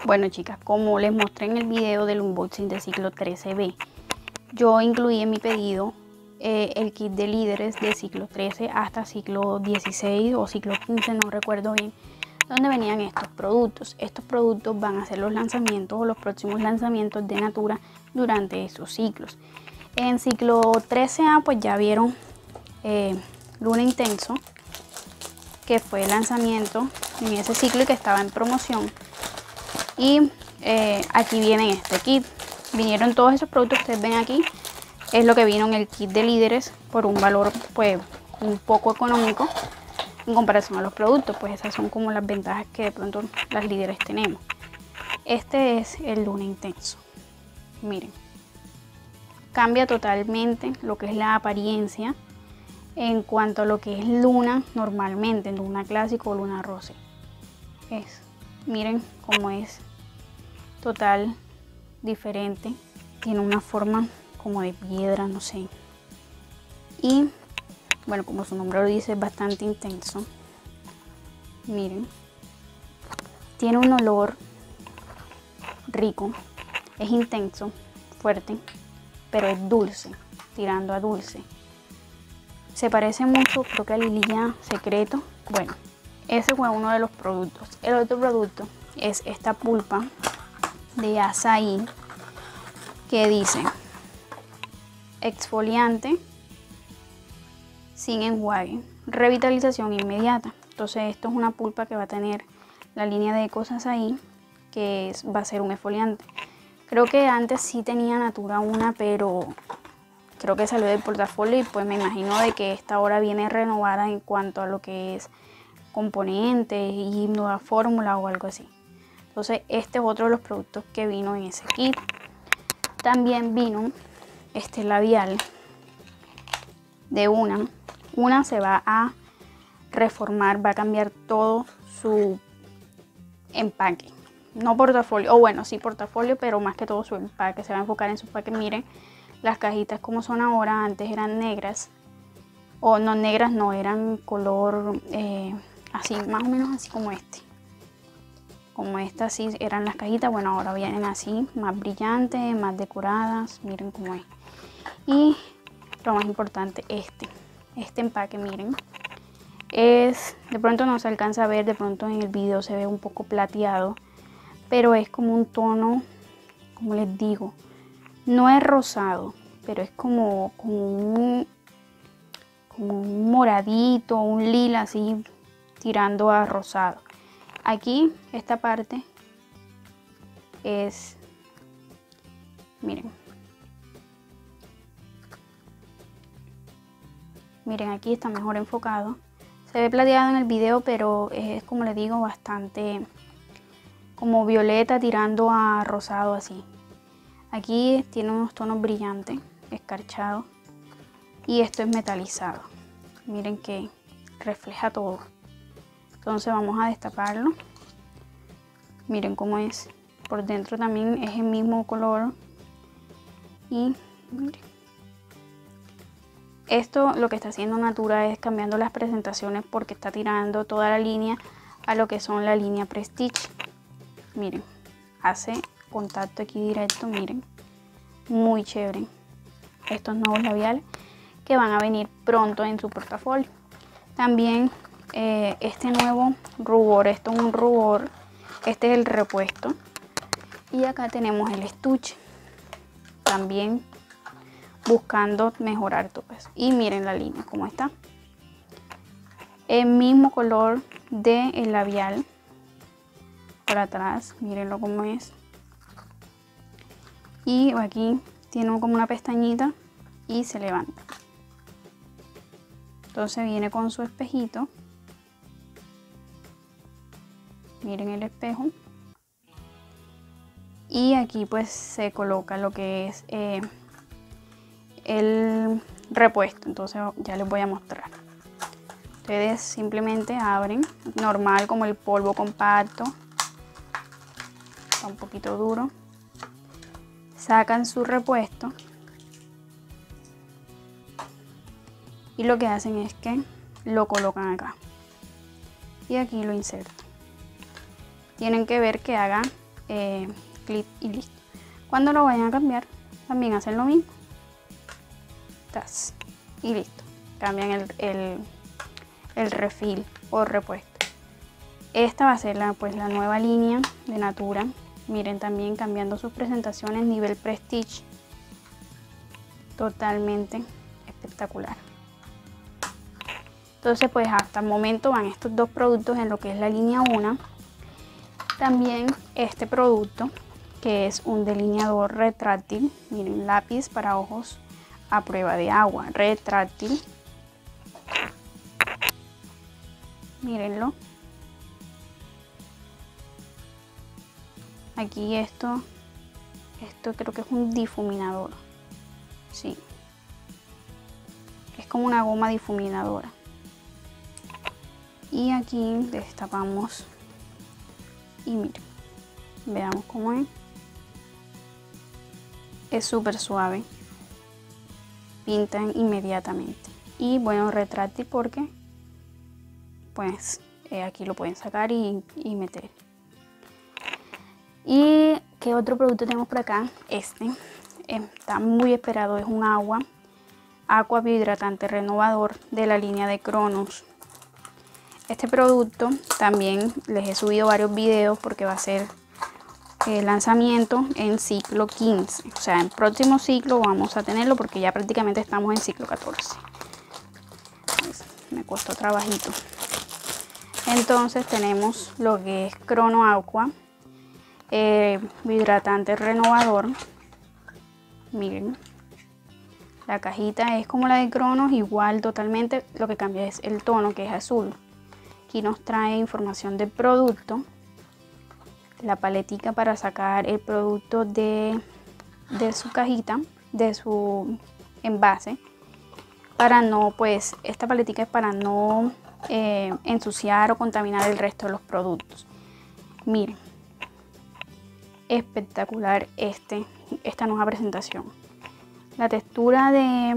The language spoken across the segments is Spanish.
Bueno chicas, como les mostré en el video del unboxing de ciclo 13B, yo incluí en mi pedido el kit de líderes de ciclo 13 hasta ciclo 16 o ciclo 15, no recuerdo bien, donde venían estos productos. Estos productos van a ser los lanzamientos o los próximos lanzamientos de Natura durante esos ciclos. En ciclo 13A pues ya vieron Luna Intenso, que fue el lanzamiento en ese ciclo y que estaba en promoción. Y aquí viene este kit. Vinieron todos esos productos que ustedes ven aquí. Es lo que vino en el kit de líderes por un valor pues un poco económico en comparación a los productos. Pues esas son como las ventajas que de pronto las líderes tenemos. Este es el Luna Intenso. Miren. Cambia totalmente lo que es la apariencia en cuanto a lo que es luna normalmente, luna clásico o luna rosa. Miren cómo es total diferente, tiene una forma como de piedra, no sé, y bueno, como su nombre lo dice, es bastante intenso. Miren, tiene un olor rico, es intenso, fuerte, pero es dulce, tirando a dulce. Se parece mucho, creo que a Lilía Secreto. Bueno, ese fue uno de los productos. El otro producto es esta pulpa de azaí que dice exfoliante sin enjuague, revitalización inmediata. Entonces esto es una pulpa que va a tener la línea de Ecosazaí, que va a ser un exfoliante. Creo que antes sí tenía Natura una, pero creo que salió del portafolio y pues me imagino de que esta ahora viene renovada en cuanto a lo que es componentes y nueva fórmula o algo así. Entonces este es otro de los productos que vino en ese kit. También vino este labial de una se va a reformar, va a cambiar todo su empaque, no portafolio, o bueno sí portafolio, pero más que todo su empaque, se va a enfocar en su empaque. Miren las cajitas como son ahora, antes eran negras, o no negras, no, eran color así, más o menos así como este. Como estas sí eran las cajitas, bueno, ahora vienen así, más brillantes, más decoradas, miren cómo es. Y lo más importante, este empaque, miren, de pronto no se alcanza a ver, de pronto en el video se ve un poco plateado, pero es como un tono, como les digo, no es rosado, pero es como un moradito, un lila así, tirando a rosado. Aquí esta parte es, miren aquí está mejor enfocado. Se ve plateado en el video, pero es, como les digo, bastante como violeta tirando a rosado así. Aquí tiene unos tonos brillantes, escarchados, y esto es metalizado. Miren que refleja todo. Entonces vamos a destaparlo. Miren cómo es. Por dentro también es el mismo color. Y miren. Esto lo que está haciendo Natura es cambiando las presentaciones porque está tirando toda la línea a lo que son la línea Prestige. Miren, hace contacto aquí directo, miren. Muy chévere. Estos nuevos labiales que van a venir pronto en su portafolio. También este nuevo rubor, esto es un rubor, este es el repuesto. Y acá tenemos el estuche, también buscando mejorar todo eso. Y miren la línea como está. El mismo color del labial por atrás, mírenlo como es. Y aquí tiene como una pestañita y se levanta. Entonces viene con su espejito. Miren el espejo. Y aquí pues se coloca lo que es el repuesto. Entonces ya les voy a mostrar. Ustedes simplemente abren, normal como el polvo compacto. Está un poquito duro. Sacan su repuesto. Y lo que hacen es que lo colocan acá. Y aquí lo insertan. Tienen que ver que haga clip y listo. Cuando lo vayan a cambiar, también hacen lo mismo. Y listo. Cambian el refil o repuesto. Esta va a ser la nueva línea de Natura. Miren, también cambiando sus presentaciones, nivel Prestige. Totalmente espectacular. Entonces pues hasta el momento van estos dos productos en lo que es la línea 1. También este producto que es un delineador retráctil. Miren, lápiz para ojos a prueba de agua, retráctil. Mírenlo. Aquí esto creo que es un difuminador. Sí. Es como una goma difuminadora. Y aquí destapamos. Y miren, veamos cómo es. Es súper suave. Pintan inmediatamente. Y bueno, retráctil porque pues aquí lo pueden sacar y meter. ¿Y qué otro producto tenemos por acá? Este está muy esperado, es un agua biohidratante renovador de la línea de Cronos. Este producto también les he subido varios videos porque va a ser lanzamiento en ciclo 15. O sea, en próximo ciclo vamos a tenerlo porque ya prácticamente estamos en ciclo 14. Pues, me costó trabajito. Entonces tenemos lo que es Crono Aqua, biohidratante renovador. Miren, la cajita es como la de Cronos, igual totalmente, lo que cambia es el tono, que es azul. Aquí nos trae información del producto, la paletica para sacar el producto de su cajita, de su envase, para no, pues esta paletica es para no ensuciar o contaminar el resto de los productos. Miren, espectacular esta nueva presentación. La textura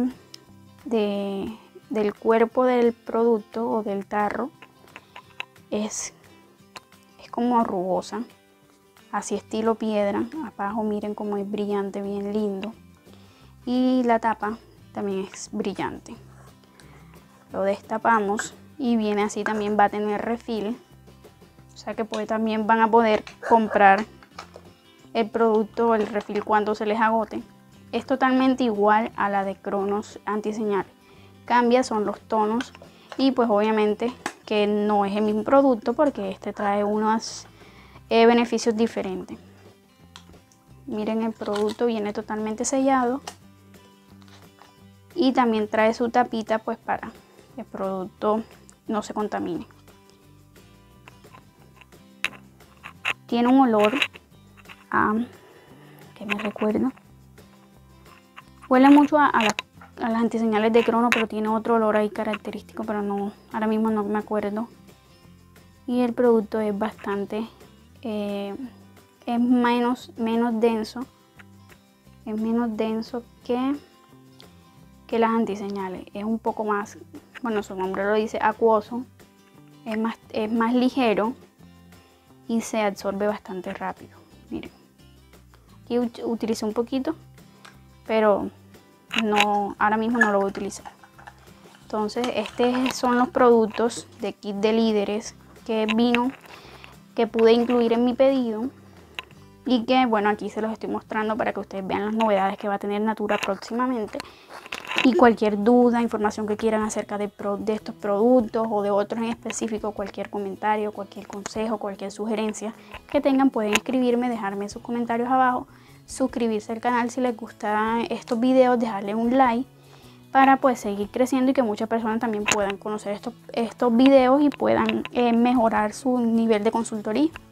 del cuerpo del producto o del tarro es como rugosa, así estilo piedra. Abajo miren cómo es brillante, bien lindo. Y la tapa también es brillante. Lo destapamos y viene así, también va a tener refil. O sea que también van a poder comprar el producto o el refil cuando se les agote. Es totalmente igual a la de Cronos antiseñal. Cambia son los tonos y pues obviamente que no es el mismo producto porque este trae unos beneficios diferentes. Miren, el producto viene totalmente sellado y también trae su tapita pues para que el producto no se contamine. Tiene un olor que me recuerda, huele mucho a las antiseñales de Crono, pero tiene otro olor ahí característico, pero no, ahora mismo no me acuerdo. Y el producto es bastante es menos denso, que las antiseñales. Es un poco más, bueno, su nombre lo dice, acuoso. Es más ligero y se absorbe bastante rápido. Miren, aquí utilicé un poquito, pero no, ahora mismo no lo voy a utilizar. Entonces estos son los productos de kit de líderes que pude incluir en mi pedido y que bueno, aquí se los estoy mostrando para que ustedes vean las novedades que va a tener Natura próximamente. Y cualquier duda, información que quieran acerca de estos productos o de otros en específico, cualquier comentario, cualquier consejo, cualquier sugerencia que tengan, pueden escribirme, dejarme sus comentarios abajo, suscribirse al canal si les gustan estos videos, dejarle un like para pues seguir creciendo y que muchas personas también puedan conocer estos videos y puedan mejorar su nivel de consultoría.